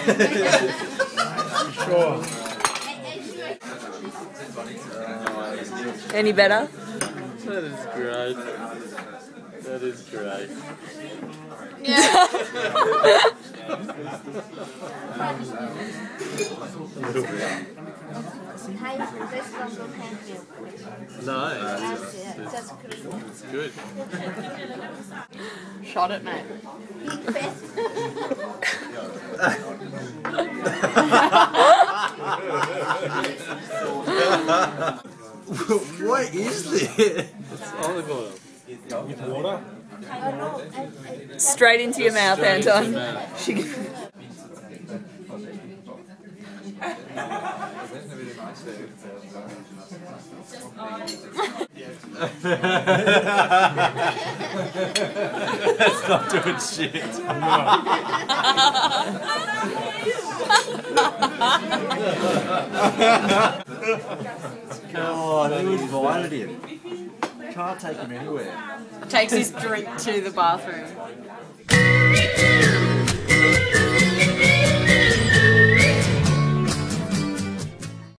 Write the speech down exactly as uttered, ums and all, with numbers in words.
Sure. Any better? That is great. That is great. Yeah. No, it's, it's good. Shot it, mate. What is this? It's olive oil. With water? Straight into your mouth, Straight Anton. into your mouth. She That's not doing shit. Oh, who invited him? Can't take him anywhere. takes his drink to the bathroom.